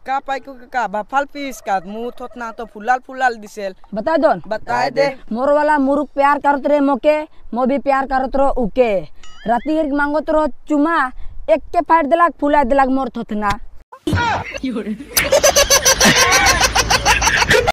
का पाई को का बाफाल पीस का मुंह थोतना तो फुलाल दिसेल। बता दो बताए दे मोर वाला मुरुक प्यार करत रे मोके मो भी प्यार करत रो उके राती मांगत रो चुमा एक के फाड़ देलाक फुला देलाक मोर थोतना।